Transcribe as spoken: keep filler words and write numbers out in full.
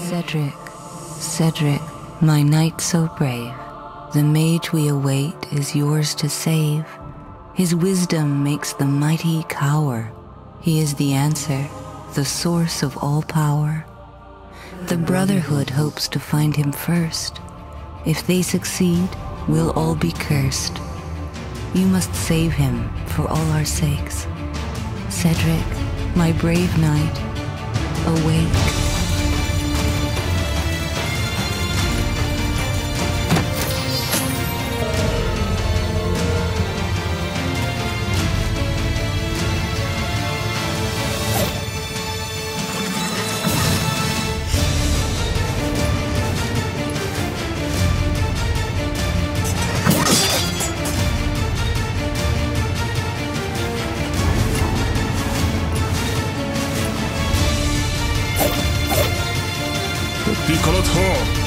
Cedric, Cedric, my knight so brave, the mage we await is yours to save. His wisdom makes the mighty cower. He is the answer, the source of all power. The Brotherhood hopes to find him first. If they succeed, we'll all be cursed. You must save him for all our sakes. Cedric, my brave knight, awake. Piccolo